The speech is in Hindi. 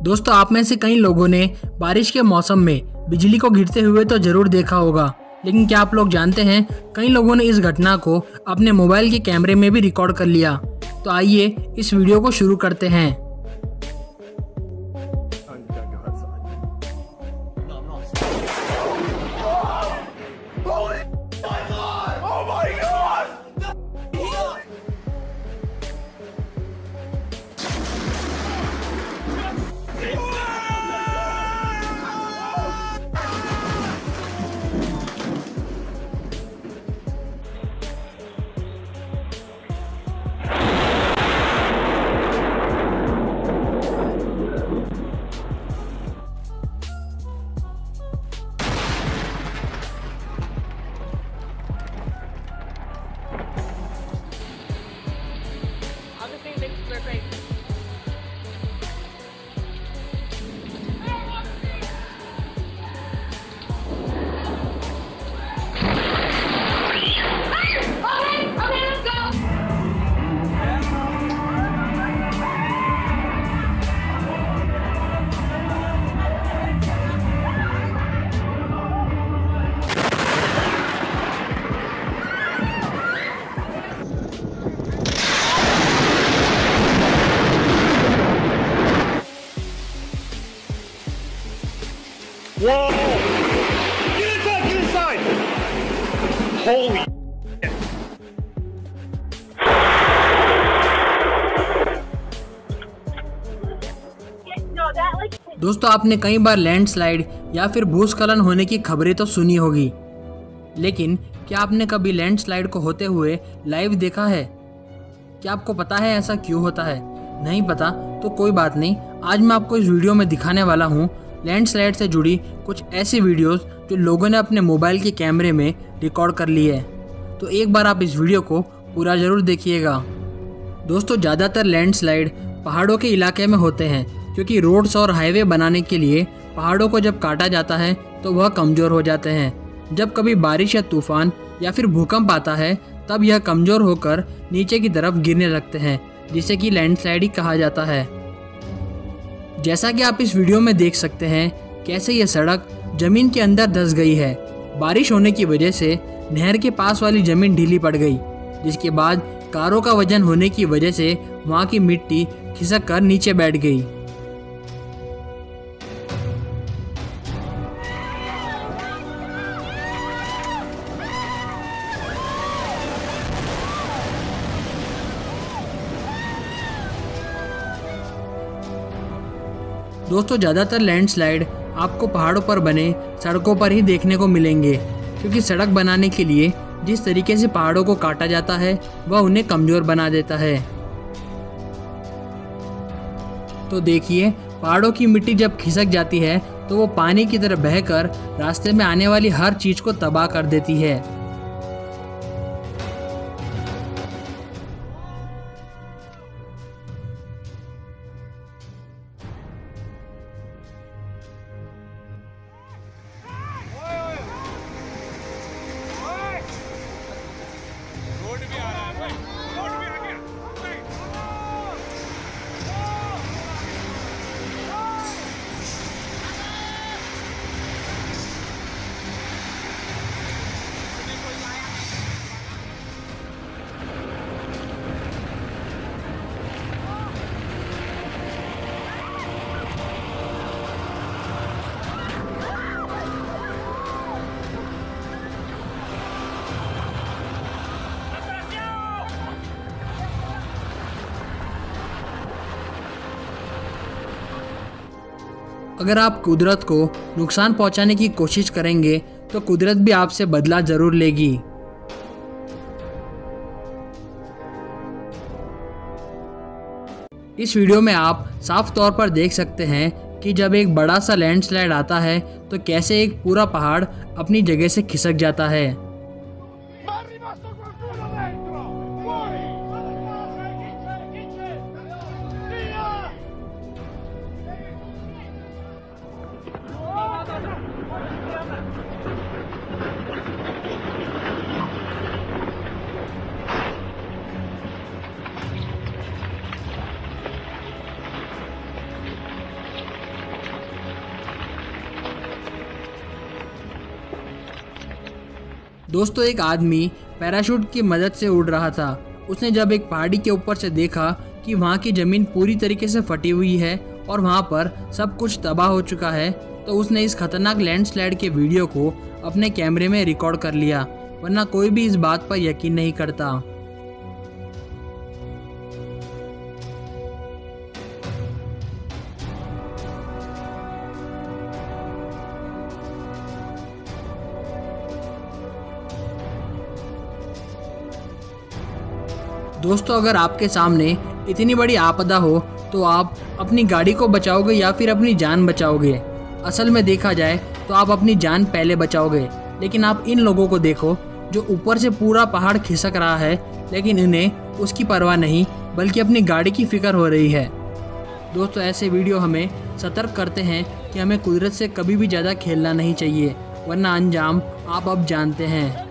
दोस्तों, आप में से कई लोगों ने बारिश के मौसम में बिजली को गिरते हुए तो जरूर देखा होगा, लेकिन क्या आप लोग जानते हैं कई लोगों ने इस घटना को अपने मोबाइल के कैमरे में भी रिकॉर्ड कर लिया। तो आइए इस वीडियो को शुरू करते हैं। Whoa! Get inside! Get inside! Holy shit. दोस्तों, आपने कई बार लैंडस्लाइड या फिर भूस्खलन होने की खबरें तो सुनी होगी, लेकिन क्या आपने कभी लैंडस्लाइड को होते हुए लाइव देखा है? क्या आपको पता है ऐसा क्यों होता है? नहीं पता तो कोई बात नहीं, आज मैं आपको इस वीडियो में दिखाने वाला हूँ लैंडस्लाइड से जुड़ी कुछ ऐसी वीडियोस जो लोगों ने अपने मोबाइल के कैमरे में रिकॉर्ड कर ली है। तो एक बार आप इस वीडियो को पूरा ज़रूर देखिएगा। दोस्तों, ज़्यादातर लैंडस्लाइड पहाड़ों के इलाके में होते हैं, क्योंकि रोड्स और हाईवे बनाने के लिए पहाड़ों को जब काटा जाता है तो वह कमज़ोर हो जाते हैं। जब कभी बारिश या तूफान या फिर भूकंप आता है तब यह कमज़ोर होकर नीचे की तरफ गिरने लगते हैं, जिसे कि लैंडस्लाइडिंग कहा जाता है। जैसा कि आप इस वीडियो में देख सकते हैं कैसे यह सड़क जमीन के अंदर धंस गई है। बारिश होने की वजह से नहर के पास वाली जमीन ढीली पड़ गई, जिसके बाद कारों का वजन होने की वजह से वहां की मिट्टी खिसक कर नीचे बैठ गई। दोस्तों, ज़्यादातर लैंडस्लाइड आपको पहाड़ों पर बने सड़कों पर ही देखने को मिलेंगे, क्योंकि सड़क बनाने के लिए जिस तरीके से पहाड़ों को काटा जाता है वह उन्हें कमज़ोर बना देता है। तो देखिए, पहाड़ों की मिट्टी जब खिसक जाती है तो वो पानी की तरह बहकर रास्ते में आने वाली हर चीज़ को तबाह कर देती है। अगर आप कुदरत को नुकसान पहुंचाने की कोशिश करेंगे तो कुदरत भी आपसे बदला जरूर लेगी। इस वीडियो में आप साफ तौर पर देख सकते हैं कि जब एक बड़ा सा लैंडस्लाइड आता है तो कैसे एक पूरा पहाड़ अपनी जगह से खिसक जाता है। दोस्तों एक आदमी पैराशूट की मदद से उड़ रहा था। उसने जब एक पहाड़ी के ऊपर से देखा कि वहाँ की ज़मीन पूरी तरीके से फटी हुई है और वहाँ पर सब कुछ तबाह हो चुका है, तो उसने इस खतरनाक लैंडस्लाइड के वीडियो को अपने कैमरे में रिकॉर्ड कर लिया, वरना कोई भी इस बात पर यकीन नहीं करता। दोस्तों अगर आपके सामने इतनी बड़ी आपदा हो तो आप अपनी गाड़ी को बचाओगे या फिर अपनी जान बचाओगे? असल में देखा जाए तो आप अपनी जान पहले बचाओगे, लेकिन आप इन लोगों को देखो जो ऊपर से पूरा पहाड़ खिसक रहा है, लेकिन इन्हें उसकी परवाह नहीं बल्कि अपनी गाड़ी की फिक्र हो रही है। दोस्तों ऐसे वीडियो हमें सतर्क करते हैं कि हमें कुदरत से कभी भी ज़्यादा खेलना नहीं चाहिए, वरना अंजाम आप अब जानते हैं।